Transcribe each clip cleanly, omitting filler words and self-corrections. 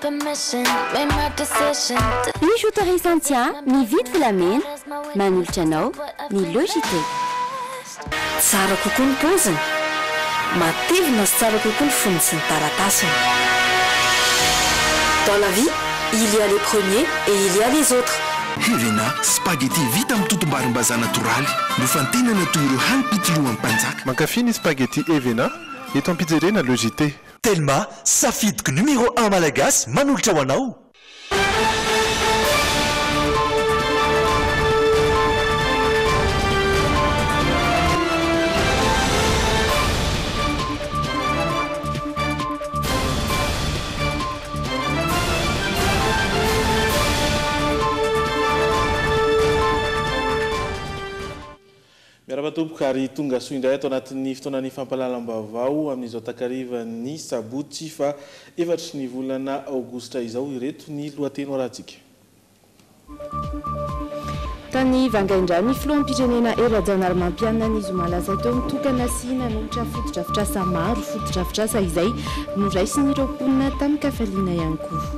Misy autorisation mividy volamena manolotra anao ny Logité. Tsara kokoa ny paoziny, matevina sy tsara kokoa ny fonony sy ny taratasiny. Dans la vie, il y a les premiers et il y a les autres. Evena spaghetti vita amin'ny totom-barim-bazaha natoraly nofantenana toy ireo hanim-pitolohan'ny mpanjaka. Mankafy ny spaghetti Evena eto am-pizerena Logité. Telma safidiky numéro 1 malagasy manolotra ho anao. Miarabatoboka ary tonga soa indray ato anatin'ny fotoanany fampalalam-baovao amin'izao takarivan'ny sabotsy fa efatry ny volana aogositra izao ireto ny lohateny horantsika. Tany vangaindrany filoham-pirenena era-janarym-mampianina ny izy malaza teo mitokana sy nanolotra fotodrafitrasa maro fotodrafitrasa izay noraisin'ireo mponina tamin'ny kafaliana ihany koa.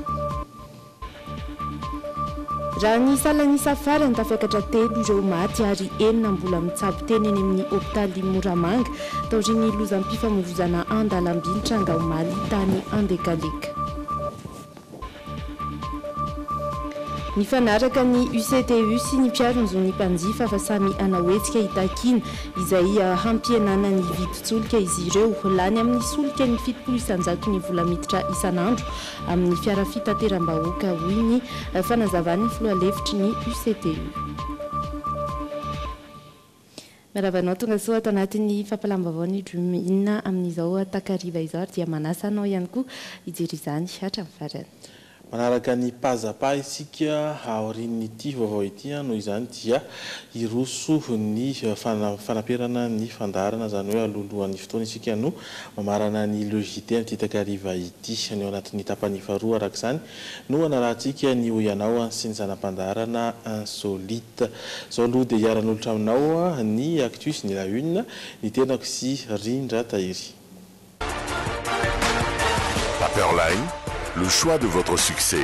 Raha ny salanisa farany tafiakatra telo ireo maty ary enina mbola mitsabo teny eny amin'ny hôpitaly Moramanga taorian'ny lozam-pifamoivoizana andalamby ny Tranga Omaly tany Andekalika. Ny fanaraka ny UCTU sy ny mpiaro-ny ny mpanjifa fa samy anaoetsika hitakina izay hampienana ny vidin-tsolika izy ireo lany amin'ny solika ny 700 ny vola miditra isan'andro amin'ny fiara fitateram-bahoaka hoy ny fanazavany filohalefitry ny UCTU. Maravanao tonga soa ato anatin'ny fampalam-baovao ny Drumina amin'izao takariva izao dia manasa anao ihany koa hijery izany hatramin'ny farany. Manaraka ny pazapa isika aorian'ity vaovao ity noho izany dia iroso ny fanaperana ny fandarana izany hoe alolohan'ny fotoana isika no mamarana ny Logité amin'ity takariva ity ny ao anatin'ny tapany faharoa araka izany no anarahantsika ny hoianao sy ny zanam-pandarana insolite. Zao aloha dia hiaran'olotra aminao ny actus ny la une ny tenako sy Rindra Tahiry. Paperline, le choix de votre succès.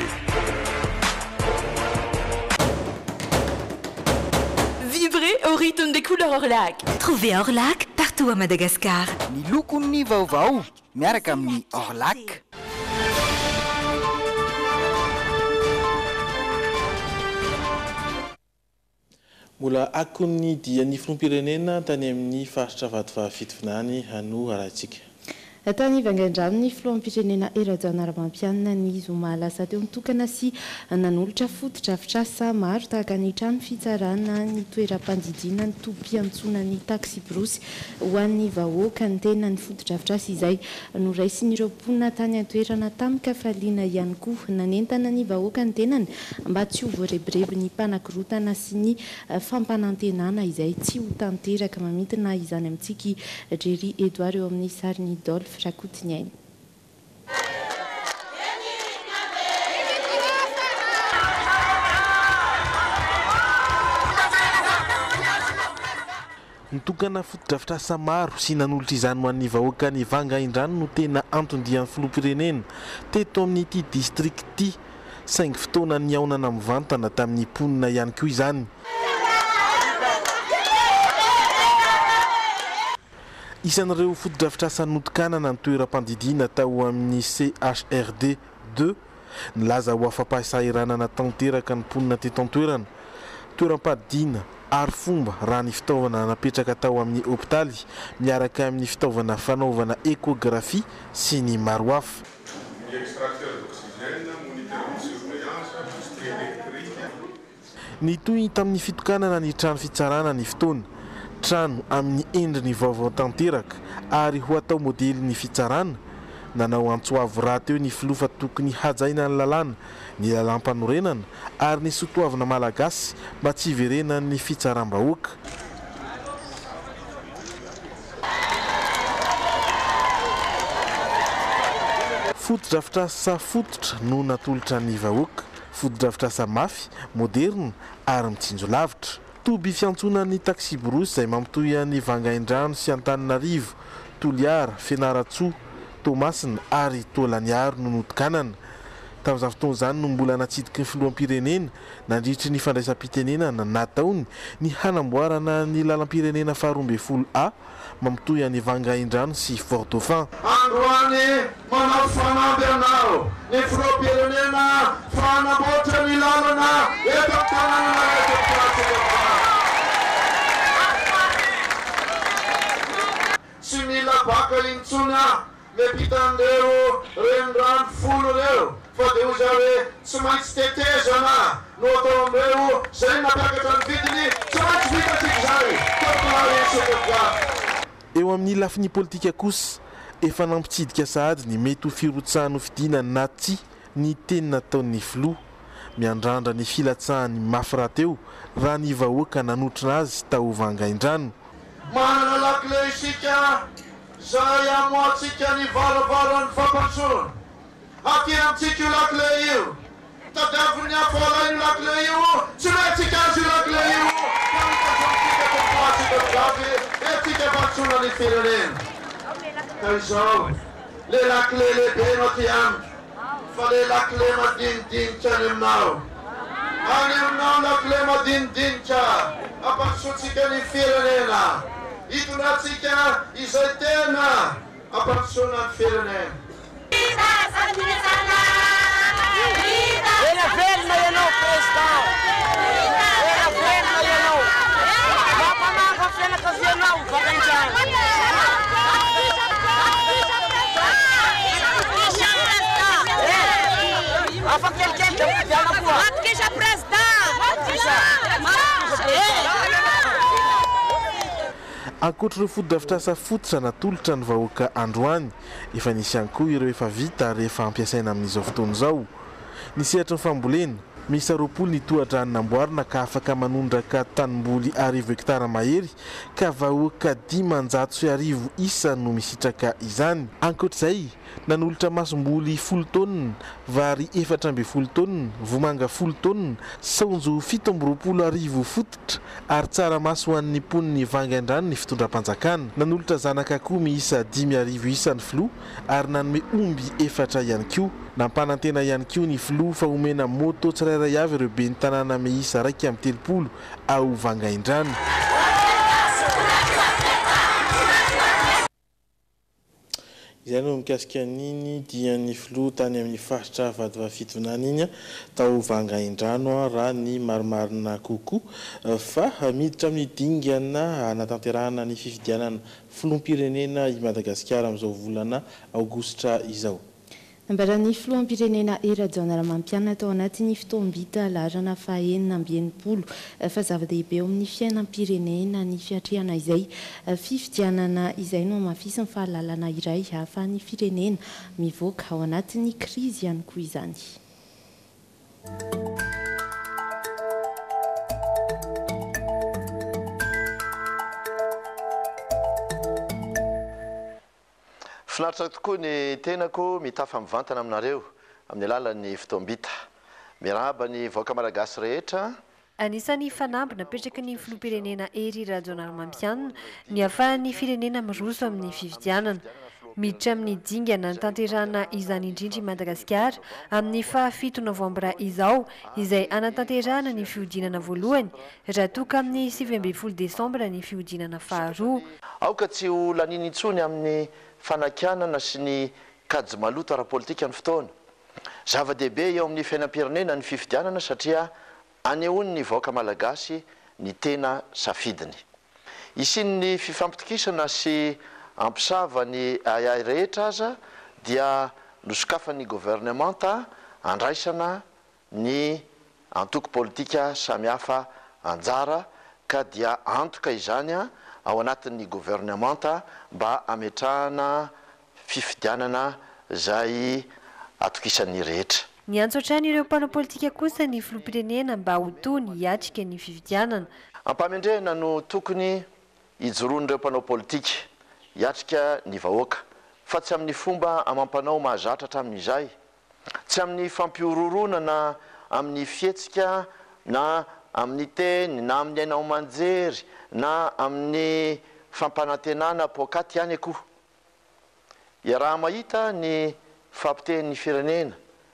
Vibrez au rythme des couleurs Orlac. Trouvez Orlac partout à Madagascar. Ny lokony vaovao miaraka amin'ny Orlac. Mbola akony dia ny filoham-pirenena tany amin'ny faritra Vatovavitinany no arahantsika. Tany vangaindrano ny filoham-pirenena era-janarym-mampianina ny zoma lasa teo mitokana sy nanolotra fotodrafitrasa maro tahaka ny trano fitsarana ny toeram-pandidiana ny tobim-piantsoana ny taxi brosy ho an'ny vahoaka ny tena ny fotodrafitrasa izay noraisin'ireo mponina tany an-toerana tamin'ny kafaliana ihany koa nanentana ny vahoaka ny tenany mba tsy ho voarebireby ny mpanakorotana sy ny fampanantenana izay tsy ho tanteraka mamintina izany amintsika Jerry Edouard eo amin'ny sariny Dolph Rakotiniainy. Nitokana fotodrafitrasa maro sy nanolotra izany ho an'ny vahoaka ny Vangaindrano no tena antondian'ny filoham-pirenena teto amin'ity district ity saingy fotoana ny aonana mivantana tamin'ny mponina ihany koa izany. Isan'ireo fotodrafitrasa notokanana ny toeram-pandidiana tao amin'ny CHRD 2 nilaza ho afa-pahasahiranana tanteraka ny mponina teto an-toerana. Toeram-pandidiana ary fomba raha ny fitaovana napetraka tao amin'ny hôpitaly miaraka amin'ny fitaovana fanaovana échographie sy ny maro hafa. Ny toy tamin'ny fitokanana ny trano fitsarana ny fotoana trano amin'ny endriny vaovao tanteraka ary ho atao modely ny fitsarana nanao antsoavo raha teo ny filofa tokony hajaina ny lalàna ny lalam-panorenana ary ny sotoavina malagasy mba tsy hiverena ny fitsaram-bahoaka. Fotodrafitrasa fototra no natolotra ny vahoaka, fotodrafitrasa mafy, moderna ary mitsinjo lavitra. Toby fiantsonan'ny taxi brosy izay mampitohy ny Vangaindrano sy Antananarivo, Toliara, Fianaratsoa, Tomasina ary Tolaniaro no notokanana. tamin'izany fotoana izany no mbola natsidiky ny filoham-pirenena nandritry ny fandraisam-pitenenana nataony ny hanamboarana ny lalam-pirenena faharoa-mbin'ny A mamitohy any Vangaindrano sy Fort Dauphin. Androany manao fanamby anao ny filoham-pirenena fanamboatra ny lalana eto amin'ny tanàna tsy mila baka intsona mepitandreo renirano folo reo fa dia hoy zao hoe tsy maintsy tetezana no atao amreo zay napiakatra ny vidiny tsy maintsy vitatsika zany totoaresekaa. Eo amin'ny lafiny politika kosa efa nampitsidika sahady ny mety ho firotsahany fidina na tsy ny teny nataon'ny filoha miandrandra ny filatsahany mafy rahateo raha ny vahoaka nanotrina azy tao Vangaindrano. Manana lakile isika zay amoatsika ny varavaran'ny fampatsoana aty amintsika io lakile io tadiavin'ny afola io lakile io tsy maintsika azy io lakile io etika fampatsoana ny firenena ka izao le lakile lehibe no aty amiko fa le lakile madinidinika any aminao lakile madinidinika ampatsotsika ny firenena hitondratsika izay tena ampatsoana ny firenena. Ela velha ianao presidente. Ela velha ianao. Vapanaka fianakavi ianao Vangaindrano. Afa kelikely dia mividiana koa. Matikisa presidente. Matikisa. Ankoatra ireo foto-drafitrasa fototra natolotra ny vahoaka androany efa nisy ihany koa ireo efa vita rehefa ampiasaina amin'izao fotoana izao. Ny sehatra ny fambolena misy 20 ny tohadrany namboarina ka afaka manondraka tanimboly 10 hektara mahery ka vahoaka 510 isa no misitraka izany. Ankoatr'izay nanolotra masomboly 10 tonina, vary 420 tonina, vomanga 10 tonina, saonjo 720 fototra ary tsaramaso ho an'ny mponiny Vangaindrano ny fitondram-panjakana. Nanolotra zanaka akoho miisa 5,000 isa ny filoha ary nanome omby 4 ihany koa. Nampanantena ihany koa ny filoha fa omena moto tsirairay avy ireo ben'ny tanàna miisa 230 ao Vangaindrano. Izay no mikasika an'iny dia ny filoha tany amin'ny faritra Vadivavy iny tao Vangaindrano raha ny marimarina kokoa fa miditra amin'ny dingana anatanterahana ny fifidianana filoham-pirenena i Madagasikara amin'izao volana aogositra izao. Ambaran'ny filoham-pirenena Erajon Ramampianina tao anatin'ny fitoam-bita laharana fahaenina amby enimpolo fa zava-dehibe eo amin'ny fiainam-pirenena ny fiatrehana izay fifidianana izay no mafisy ny fahalalana iray hahafahan'ny firenena mivoaka ao anatin'ny krizy ihany koa izany. Finaritra tokoa ny tenako mitafa mivantana aminareo amin'ny alalan'ny fitoam-bita. Miarahaba ny vahoaka malagasy rehetra. Anisan'ny fanamby napetraky ny filoham-pirenena Hery Rajaonarimampianina ny ahafahan'ny firenena miroso amin'ny fifidianana. Miditra amin'ny dingana ny tanterahana izany indrindra i Madagasikara amin'ny 7 novambra izao izay anatanterahana ny fihodinana voalohany raha toka amin'ny 17 desambra ny fihodinana faharoa. Aoka tsy ho laniny intsony amin'ny fanakianana sy ny kajy maloto ara-politika ny fotoana. Zava-dehibe eo amin'ny fiainam-pirenena ny fifidianana satria anehoany ny vahoaka malagasy ny tena safidiny. Isin'ny fifampitokisana sy ampisava ny ayay rehetra aza dia nosokafan'ny gouvernementa andraisana ny antoko politika samihafa anjara ka dia antoka izany ao anatin'ny gouvernementa mba ametrahana fifidianana zay atokisan'ny rehetra. Ny antsotrany ireo mpanao politika kosa ny filoham-pirenena mba ho tony hiatrika ny fifidianana. Ampamendrehana no tokony hijoron'ireo mpanao politika hiatrika ny vahoaka fa tsy amin'ny fomba amampanao mahazatra hatramin'izay, tsy amin'ny fampiororona na amin'ny fietsika na amin'ny teny na amin'ny ainao manjery na amin'ny fampanantenana pokaty ihany akoha. Raha mahita ny fampitehan'ny firenena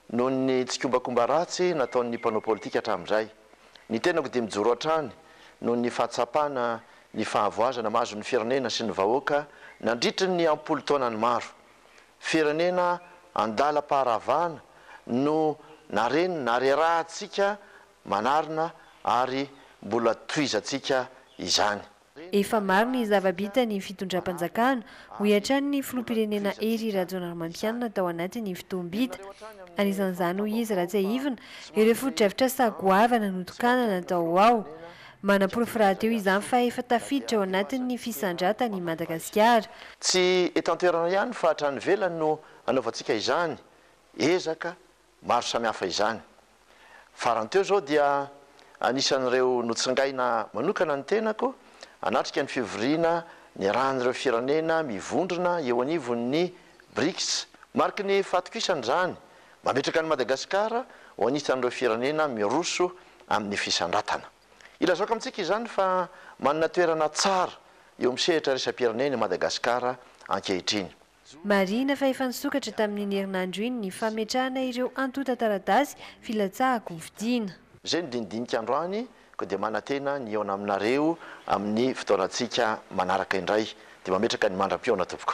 noho ny tsikombakomba ratsy nataon'ny mpanao politika hatramin'izay. Ny tenako dia mijoro hatrany noho ny fahatsapana ny fahavoazana mahazo ny firenena sy ny vahoaka nandritry ny ampolo taonany maro. Firenena andala-paharavana no nareny narerahantsika manarina ary mbola toizantsika izany. Efa maro ny zava-bita ny fitondram-panjakana ho iantrany ny filoham-pirenena Hery Rajaonarimampianina tao anatin'ny fotoam-bita. Anisan'izany ho izy raha tsy haivina ireo foto-drafitra sagoavana notokanana tao ao. Manaporofo raha teo izany fa efa tafiditra ao anatin'ny fisandratany Madagasikara. Tsy eto an-toerana ihany fa hatrany velany no anaovantsika izany, ezaka maro samihafa izany. Farany teo zao dia anisan'ireo notsingaina manokana ny tenako anatrika ny fivoriana ny rahan'ireo firenena mivondrona eo anivon'ny BRICS. Mariky ny fatokisany izany mametraka ny Madagasikara ho anisan'ireo firenena miroso amin'ny fisandratana. Ilazaoko amintsika izany fa manana toerana tsara eo amin'ny sehatra resam-pirenena Madagasikara ankehitriny. Marina fa efa nisokatra tamin'ny herinandro iny ny fametrahana ireo antota taratasy filatsahako vidiana. Izay ny dinidinika androany ko dia manantena ny eona aminareo amin'ny fotoanantsika manaraka indray dia mametraka ny mandram-piona tompoko.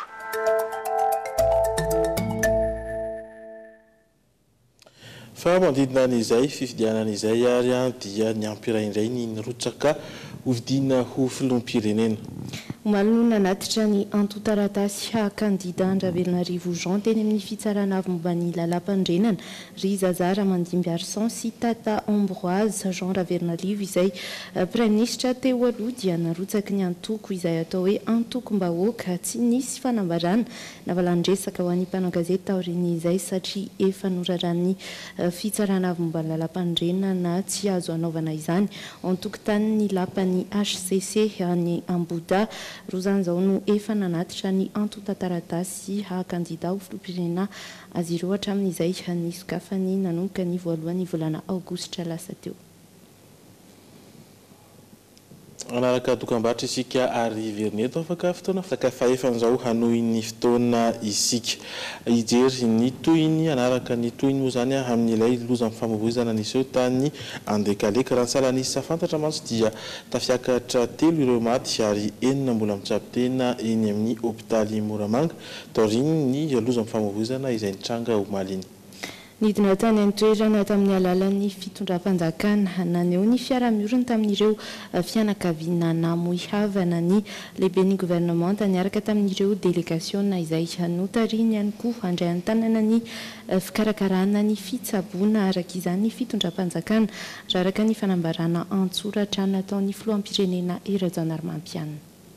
Fa manodidina an'izay fifidianan'izay ary dia ny ampiraha indray ny rotsaka hovidiana ho filoham-pirenena. Malona natitra ny antotaratasy kandida Andravelonarivo Jean teny amin'ny fitsarana avy momba ny lalam-pandrenana ry Zazara Mandimbiarsan sy Tata Ambroise Jean Ravelonarivo izay praiminisitra teo aloha dia narotsaky ny antoko izay atao hoe antokom-bahoaka tsy nisy fanambarana navalandresaka ho an'ny mpanao gazety taoriny izay satria efa noraran'ny fitsarana avy momba ny lalam-pandrenana tsy azo anaovana izany antokotany ny lapan'ny HCC any Amboda rozany zao no efa nanatitra ny antota-taratasy kandida ho filoham-pirenena azy ireo hatramin'izay nisokafany nanomboka ny voalohan'ny volana aogositra lasa teo. Anaraka dokam-barotra isika ary verneto afaka fotoana fahefan'izao hanohy ny fotoana isika ijery ny tohiny anaraka ny tohiny moa zany amin'ilay loza amin'ny famovoizana niseo tany andekaleka raha ny salanisa fantatra mantsy dia tafiakatra 3 ireo maty ary 4 mbola mitsapitena eny amin'ny hôpitaly Moramanga taoriny ny loza amin'ny famovoizana izay nitranga omaliny. Nidina tany an-toerana tamin'ny alalan'ny fitondram-panjakana naneo ny fiara-miorina tamin'ireo fianakaviana namoihavana ny lehiben'ny gouvernemanta niaraka tamin'ireo délégationna izay notariny ihany koa handray an-tanana ny fikarakarana ny fitsaboana araka izany fitondram-panjakana raha araka ny fanambarana antsoratra nataon'ny filoham-pirenena Hery Rajaonarimampianina.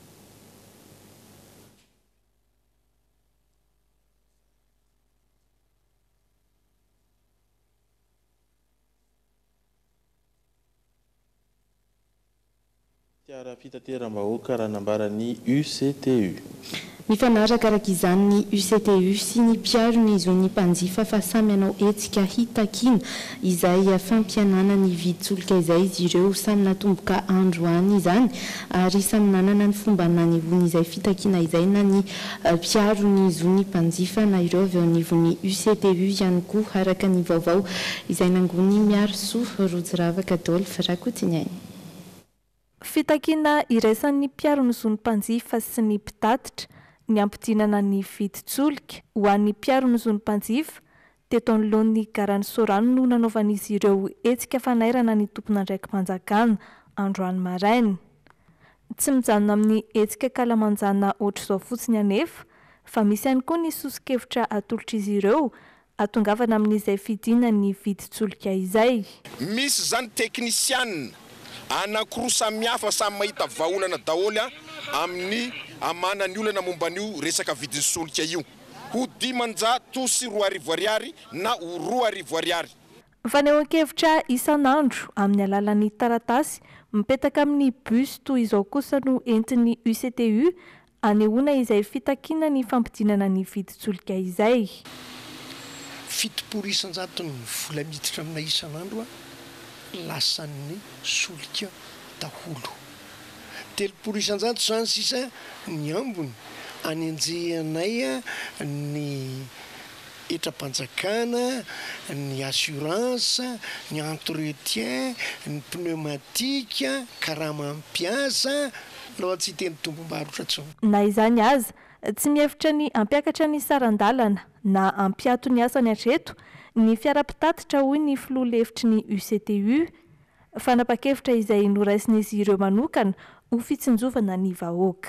Fitanteram-bahoaka raha nambarany UCTU. Ny fanaraka araka izany ny UCTU sy ny mpiaro ny zon'ny mpanjifa fa samy hanao hetsika hitakina izay fampianana ny viditsolika izay izy ireo samy natomboka androany izany ary samy nanana ny fomba nanivony izay fitakina izay na ny mpiaro ny zon'ny mpanjifa na ireo avy ao anivon'ny UCTU ihany koa araka ny vaovao izay nangony miaro soa Rojiravaka Adolphe Rakotinyainy. Fitakina iraisan'ny mpiaro ny zon'ny mpanjifa sy ny mpitatitra ny ampidinana ny viditsolika ho an'ny mpiaro ny zon'ny mpanjifa teto anoloan'ny Garany Sorano no nanaovan'izy ireo hetsika fanairana ny tompon'andraiki-mpanjakana androany maraina. Tsy mijanona amin'ny hetsika kalamanjana ohatr'izao fotsiny anefa fa misy ihany koa ny sosokevitra atolotra izy ireo atongavana amin'izay fidina ny viditsolika izay. Misy zany teknisianina anankiroa samihafa samy mahita vahaolana daholo amin'ny amana ny olana momba an'io resaka vidinsolika io ho 500 sy 4 ariary na ho 2 ariary. Fanehoan-kevitra isan'andro amin'ny alalan'ny taratasy mipetaka amin'ny bus toy izao kosa no entin'ny UCTU anehoana izay fitakiana ny fampidinana ny viditsolika izay. 700 ny vola miditra amina isan'andro lasan'ny solika daholo 300 zany sisa ny ambony anenjehanay ny etra-panjakana, ny assurance, ny entretien, ny pneumatique, karaha mampiasa loha tsy teny tompom-barotra tsony. Na izany aza tsy mihevitra ny ampiakatra ny sarandalana na ampiato ny asany hatreto ny fiara-pitatitra hoy ny filoha lefitry ny UCTU fanapa-kevitra izay noraisin'izy ireo manokana ho fitsinjovana ny vahoaka.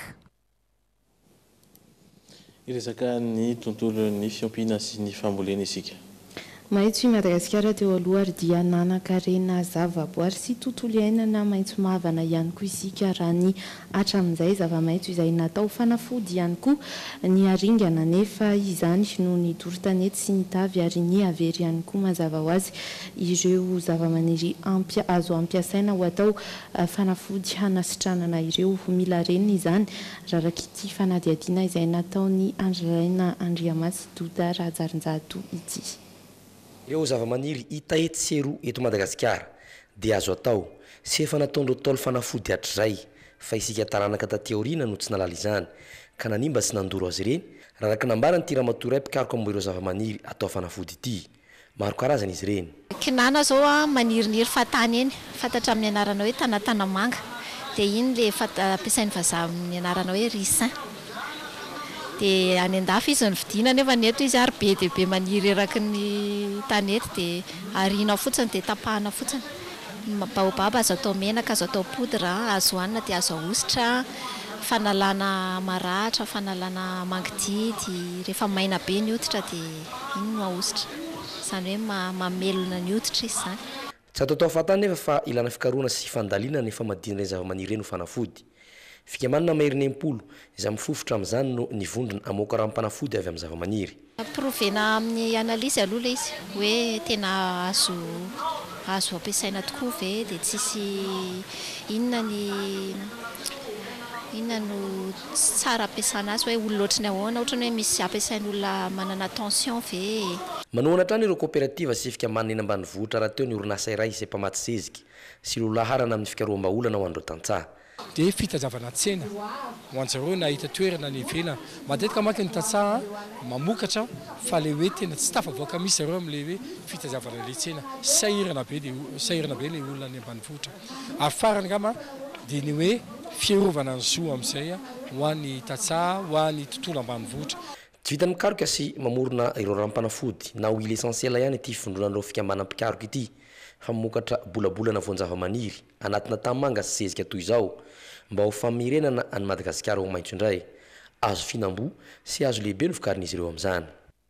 Iresaka ny tontolo ny fiompiana sy ny fambolena isika. Maitso i Madagasikara teo aloha ary dia nanan-karena zavaboary sy tontolo iainana maitso mavana ihany koa isika raha ny hatramin'izay zava-maitso izay natao fanafody ihany koa ny aringana nefa izany noho ny doro-tanety sy ny tavy ary ny avery ihany koa mazava ho azy ireo zava-maniry azo ampiasaina ho atao fanafody hanasitranana ireo mila renina izany raraka ity fanadiadiana izay nataony Andriana Andriamasy Doda Rajarinjato ity. Ireo zava-maniry hita eto sy eroa eto Madagasikara dia azo atao sy efa nataon'ireo Ntaolo fanafody hatrizay fa isika taranaka taty aoriana no tsy nalala izany ka nanimba sy nandoro azy ireny raraka nambarany ty ramatoray pikaroka amin'ireo zava-maniry atao fanafody ity. Maro karazana izy ireny. Kinana zao maniriniry fatany eny fantatra amin'ny anarana hoe Tanatanamanga dia iny le ampiasain'ny vazaha amin'ny anarana hoe ricin. Dia any andafy izy ny vidiana nefa neto izy ary be dia be maniry eraky ny tanety dia arina fotsiny dia tapahana fotsiny. Baobaba azo atao menaka, azo atao poudre, azo hoanina dia azo ahositra, fanalana maratra, fanalana mangididy, rehefa maina be ny hoditra dia iny no ahositra. Izany hoe mamelona ny hoditra izy izany. Tsy atao fatany nefa fa ilana fikaroana sy fandaliana ny famadina ireny zava-maniry ireny ho fanafody. Fikamanana maherin'ny empolo izay mifofotra amin'izany no nivondrona amoaka ranom-panafody avy amin'ny zava-maniry. Provena amin'ny analizy aloha le izy hoe tena azo ampiasaina tokoa ve dia tsisy inona no tsara ampiasana azy hoe olona ohatrany ahoana ohatrany hoe misy ampiasain'olona manana tension ve. Manohana hatrany ireo kooperativa sy fikamanana eny ambanivohitra raha teo ny orinasa iray izay mpamaty zezika sy lolaharana amin'ny fikaroham-baolana ho andreo tantsaha. Dia fitazavana tsena ho anjareo na hita toerana ny ivelana matetika manko ny tantsaha mamokatra fa le hoe tena tsy tafavoaka misy zareo amin'le hoe fitazavana le tsena sahirana be le olona ny ambanivohitra ary farany ngamba dia ny hoe fierovana ny zo amin'izay ho an'ny tantsaha ho an'ny tontolo ambanivohitra. Tsy vitany mikaroka sy mamorona ireo ranom-panafody na huile essentielle ihany ity fivondronan'ireo fikamanam-pikaroka ity fa mamokatra bolabolana voan-java-maniry anatina tanimanga sy zezika toy izao mba ho famirenana any Madagasikara ho maitso indray. Azo fihinam-boa sy azo lehibe no fikarin'izy ireo amin'izany.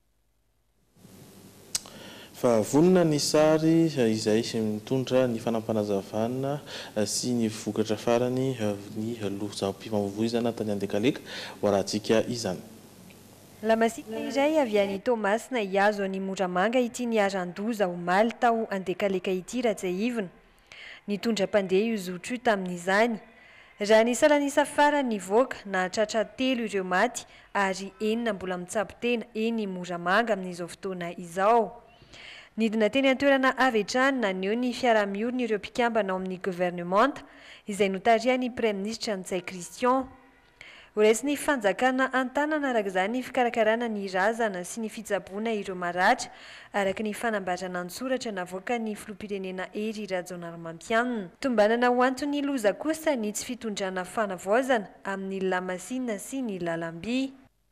Fa vonona ny sary izay mitondra ny fanampanazavana sy ny vokatra farany ny lozam-pifamoivoizana tany Andekaleka ho arahantsika izany. Lamasina iray avy any Tomasina hiazo any Moramanga ity ny arandoza ho maly tao Andekaleka ity raha tsy ahivona. Nitondra mpandeha io zotro io tamin'izany. Raha ny salanisa farany nivoaka nahatratra 3 ireo maty ary 4 mbola mitsabo tena eny Moramanga amin'izao fotoana izao. Nidina teny an-toerana avy hatrany naneho ny fiaraha-miorina ireo mpikambana ao amin'ny gouvernemanta izay notarihan'ny Premier Ministre Ntsay Christian. Horaisiny fanjakana an-tanana araka izany ny fikarakarana ny razana sy ny fitsaboana ireo maratra araka ny fanambarana ny soratra navoaka ny filoham-pirenena Hery Rajaonarimampianina. Tombanana ho antony loza kosa ny tsy fitondrana fanavaozana amin'ny lamasinina sy ny lalam-by.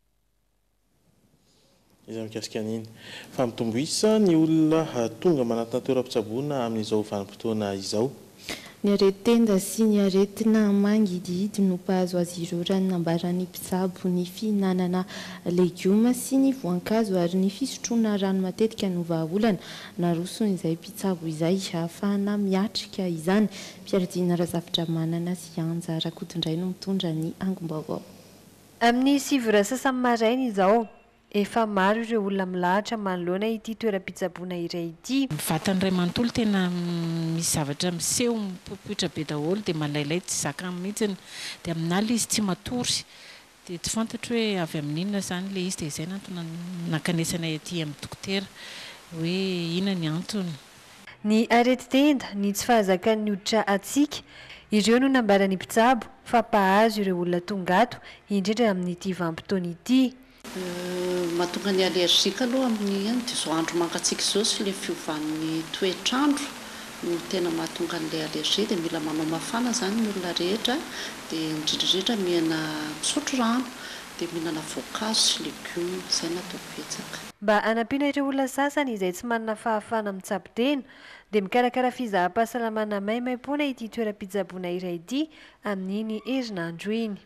Izy mikasika an'iny fa mitomboisa ny olona tonga manatona toeram-pitsaboana amin'izao vanim-potoana izao. Ny areti-tenda sy ny aretina mangidihidy no mpahazo azy ireo raha ny nambarany mpitsabo ny fihinanana legioma sy ny voankazo ary ny fisotroana rano matetika no vahaolana narosony izay mpitsabo izay ahafahana miatrika izany. Mpiaradina Razafitra Manana sy Anja Rakotondray no mitondra ny angom-baovao. Amin'ny 7 sasany maraina izao efa maro ireo olona milahatra manoloana ity toeram-pitsaboana iray ity. Vatany iray manontolo tena misy zavatra miseho mipopoitra be daholo dia malailay tsy zakany mihitsiny dia aminaly izy tsy matory dia tsy fantatro hoe avy amin'inona izany le izy dia izay nantona nakanesana ety amin'ny dokotera hoe inona ny antony. Ny areti-tenda ny tsy fahazakan'ny hoditra atsika ireo no nambarany mpitsabo fa mpahazo ireo olona tonga ato indrindra amin'ity vanim-potoana ity. mahatonga ny allergique aloha amin'ny any dia zao andro mangatsika zao sy le fiovan'ny toetrandro no tena mahatonga n'ilay allergie dia mila manao mafana zany ny olona rehetra dia indrindrandrindra mihana misotro rano dia mihinana voankazo sy legioma izay natao betsaka. Mba hanampiana ireo olona sasany izay tsy manana fahafana mitsapi-tena dia mikarakara fizaham-pahasalamana maimaimpoana ity toeram-pitsaboana iray ity amin'iny herinandro iny.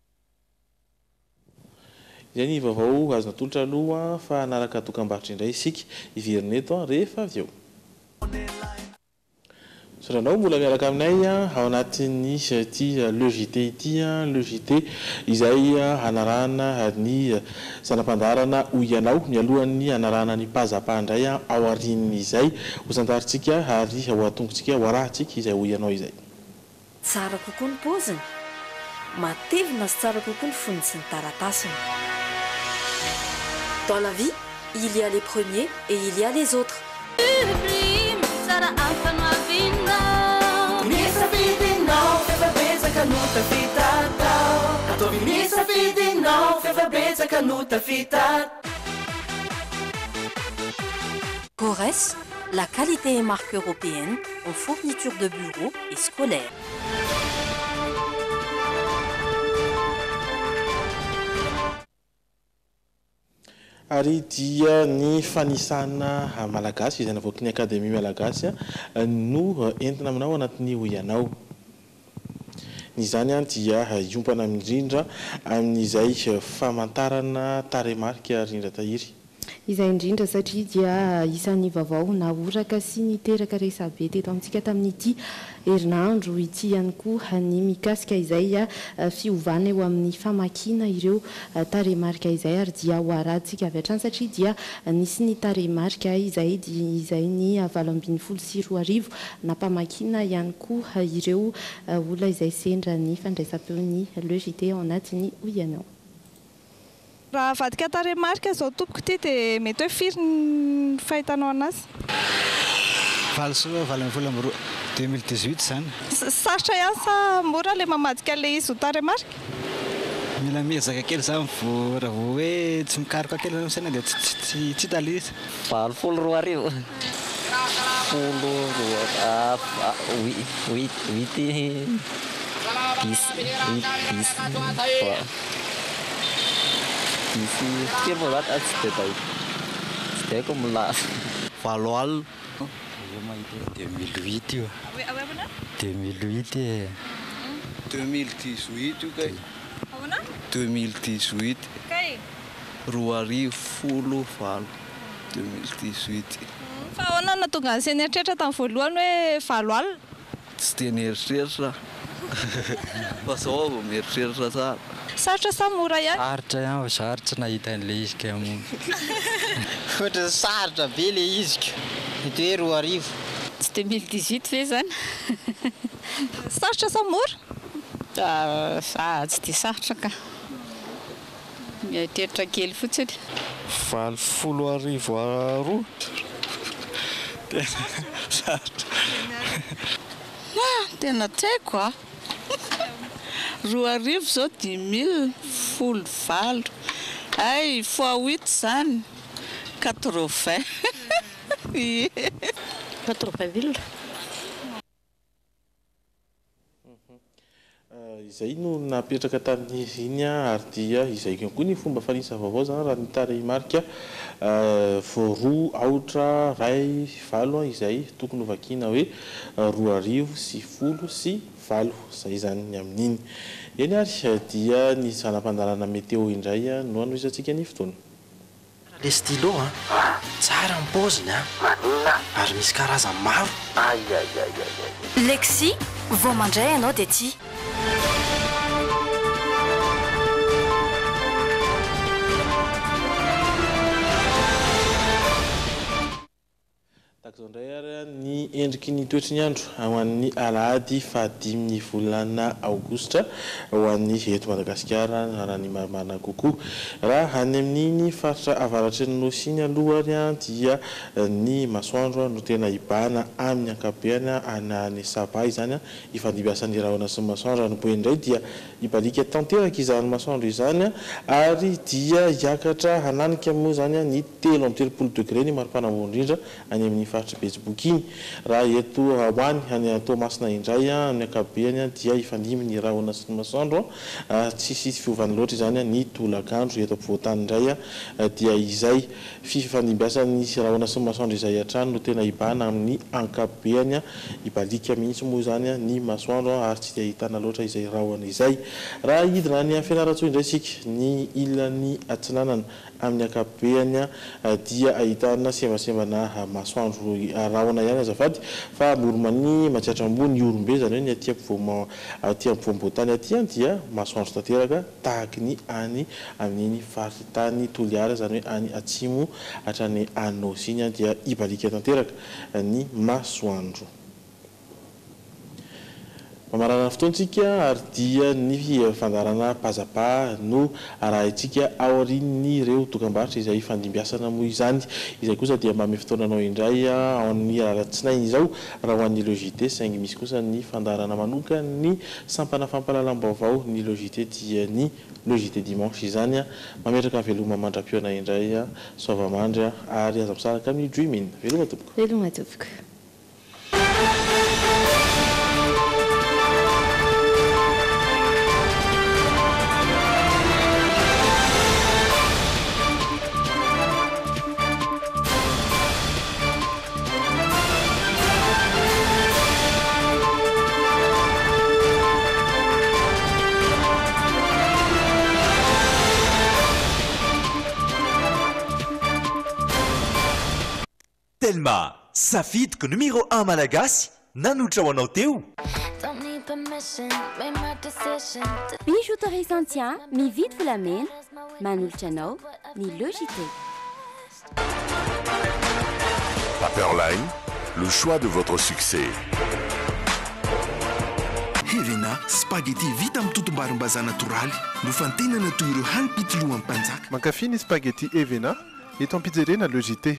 Izay ny vaovao azona tolotra aloha fa hanaraka dokam-barotra indray isika iverina eto rehefa avy eo. Soranao mbola miaraka aminay ao anatin'ny ty le JT ity le JT izay hanarana ny zanam-pandarana Oianao ny alohan'ny hanarana ny pazapandray ao aorian'izay ho santaritsika ary ho atongotsika ho arahantsika izay Oianao izay. Tsara kokoa ny paoziny, matevina sy tsara kokoa ny foniny sy ny taratasiny. Dans la vie, il y a les premiers et il y a les autres. Corès, la qualité et marque européenne en fourniture de bureaux et scolaires. Ary dia ny fanisana malagasy izay navoaky ny akademia malagasy no entina aminao anatin'ny Oianao. Nizany dia iompana mindrindra amin'izay famantarana taremarika rindra tahiry. Izay indrindra satria dia isan'ny vaovao naoraka sy niteraka resabe teto amintsika tamin'ity herinandro ity ihany koa ny mikasika izay fiovana eo amin'ny famakina ireo taremarika izay ary dia ho arahantsika avy hatrany satria dia nisy ny taremarika izay ny 724 nampamakina ihany koa ireo olona izay sendra ny fandraisam-peon'ny le JT ao anatin'ny Oianao. Raha vadika taremarika zao tompoko ity dia mety hoe firy ny fahitanao anazy? Valo soa 2018 zany. Sarotra ihany sa mora le mamadika le izy ho taremarika? Mila miezaka kely zany raha vao hoe tsy mikaroka kely zany saina dia tsy hitaly izy. 24 Valo 2008 io. 2008 e. 2018 io kay. 2018. Kay. Roa arivo folo valo 2018. Fa ahoana natonga ny seny eritreritra tamin'ny voalohany hoe valo alina? Tsy dia nieritreritra. Fa zao vao mieritreritra tsara. Sarotra sa mora ihany? Sarotra ihany, sarotra nahita an'le izy ka moa. Ohatra sarotra be le izy mety hoe roa arivo. Tsy 2018 ve zany? Sarotra sa mora? Tsy dia sarotra ka. Mieritreritra kely fotsiny. 24 sarotra. Tena tsaiko roa arivo zao 10 000 folo valo ay fois 8 zany 80. 80 000. Izay no napetraka tamin'iny ary dia izay koa ny fomba fanisa vaovao zany raha ny taremarika roa aotra ray valo izay tokony vakiana hoe 2010 zay zany ny amin'iny. Eny ary dia ny zanam-pandarana meteo indray no anoisantsika ny fotoana. Le stylo tsara ny paoziny ary misy karazany maro. Lexi, vao mandray ianao dia tia. takizandray ary ny endriky ny toetry ny andro ho an'ny alahady fahadimy ny volana aogositra ho an'ny eto Madagasikara raha ny marimarina kokoa raha any amin'iny faritra avaratry ny nosiny alohany dia ny masoandro no tena ibana amin'ny ankapbeany any sabay izany ifandimbiasan'ny rahona sy masoandro ny boendray dia ibalika tanteraka izany masoandro izany ary dia hiakatra hananika moa zany ny 3 degré ny maripana-indrindra any amin'ny faritra Betsiboky iny raha eto hoany any Toamasina indray amin'ny ankapbeany dia ifandimy ny rahona sy masoandro tsisy fiovany loatra izany ny tolakandro eto ampovoantany indray dia izay fifandimbiasan'ny rahona sy masoandro izay hatrany no tena ibana amin'ny ankapbeany ibalika mihitsy moa zany ny masoandro ary tsy dia ahitana loatra izay rahona izay raha hidina ny fianaratsoa indray sika ny ilan'ny atsinanana amin'ny ankapbeany dia ahitana sembasembana masoandro rahona ihany azafady fa moromany matsiatra ambony orombe zany hoe ny aty ampovoam-boatany aty dia masoandro tanteraka tahaky ny any amin'iny faritany Toliara zany hoe any atsimo hatrany Anosy iny dia ibalika tanteraka ny masoandro. Mamarana fotoantsika ary dia ny fandarana pazapa no arahintsika aorian'ny ireo dokam-barotra izay fandimbiasana moa izany izay kosa dia mba fotoananao indray ao amin'ny alatsinainy izao raha ho an'ny logité saingy misy kosa ny fandarana manoka ny sampana fampalalam-baovao ny logité dia ny logité dimanche izany mametraka veloma mandra-piona indray sovamandry ary aza misaraka amin'ny dreaming veloma tompoko. Veloma tompoko. Telma, safidiko numéro 1 malagasy nanotra ho anao teo. Bijouterie Santia, mividy volamena, manolotra anao ny Logité. Paperline, le choix de votre succès. Helena, spaghetti vita amin'ny totom-barim-bazaha natoraly no fantenana toy ireo hany pitolohan'ny mpanjaka. Mankafy ny spaghetti Evena eto am pizzeria na Logité.